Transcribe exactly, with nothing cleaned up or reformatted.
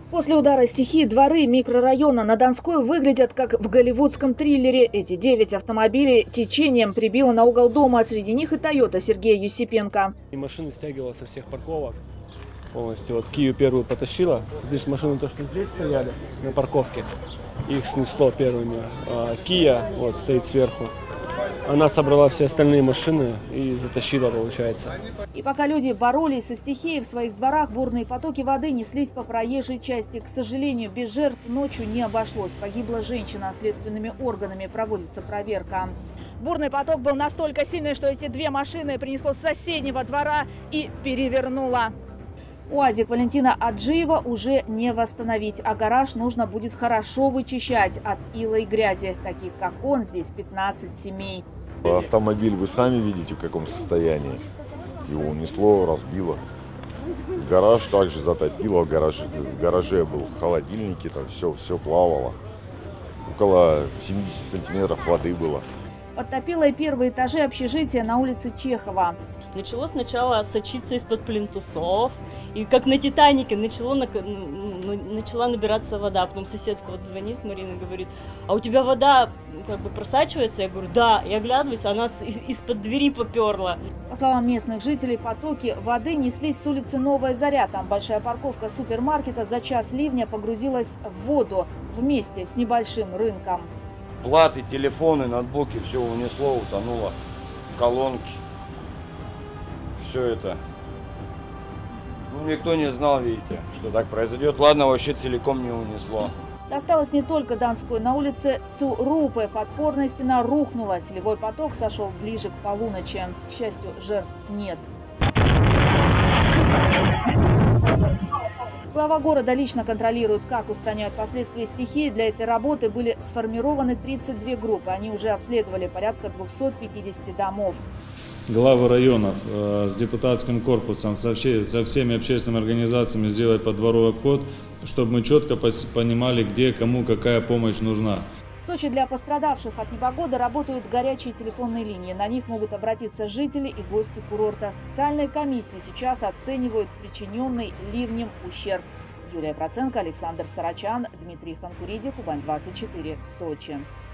После удара стихии дворы микрорайона на Донской выглядят как в голливудском триллере. Эти девять автомобилей течением прибило на угол дома, а среди них и Тойота Сергея Юсипенко. И машины стягивала со всех парковок полностью. Вот Кию первую потащила. Здесь машины то, что здесь стояли на парковке, их снесло первыми. А Кия вот стоит сверху. Она собрала все остальные машины и затащила, получается. И пока люди боролись со стихией, в своих дворах бурные потоки воды неслись по проезжей части. К сожалению, без жертв ночью не обошлось. Погибла женщина. Следственными органами проводится проверка. Бурный поток был настолько сильный, что эти две машины принесло с соседнего двора и перевернуло. УАЗик Валентина Аджиева уже не восстановить, а гараж нужно будет хорошо вычищать от ила и грязи. Таких, как он, здесь пятнадцать семей. Автомобиль вы сами видите, в каком состоянии. Его унесло, разбило. Гараж также затопило, в гараже, в гараже был холодильники, там все, все плавало. Около семидесяти сантиметров воды было. Подтопило и первые этажи общежития на улице Чехова. Начало сначала сочиться из-под плинтусов, и как на «Титанике» начало, начала набираться вода. Потом соседка вот звонит, Марина, говорит: а у тебя вода как бы просачивается? Я говорю: да. Я оглядываюсь, она из-под двери поперла. По словам местных жителей, потоки воды неслись с улицы Новая Заря. Там большая парковка супермаркета за час ливня погрузилась в воду вместе с небольшим рынком. Платы, телефоны, ноутбуки, все унесло, утонуло, колонки. Все это. Ну, никто не знал, видите, что так произойдет. Ладно, вообще целиком не унесло. Досталось не только Донской. На улице Цурупы подпорная стена рухнула. Селевой поток сошел ближе к полуночи. К счастью, жертв нет. Глава города лично контролирует, как устраняют последствия стихии. Для этой работы были сформированы тридцать две группы. Они уже обследовали порядка двухсот пятидесяти домов. Главы районов э, с депутатским корпусом, со, все, со всеми общественными организациями сделать подворовый обход, чтобы мы четко понимали, где кому какая помощь нужна. В Сочи для пострадавших от непогоды работают горячие телефонные линии. На них могут обратиться жители и гости курорта. Специальные комиссии сейчас оценивают причиненный ливнем ущерб. Юлия Проценко, Александр Сарачан, Дмитрий Ханкуриди, Кубань двадцать четыре, Сочи.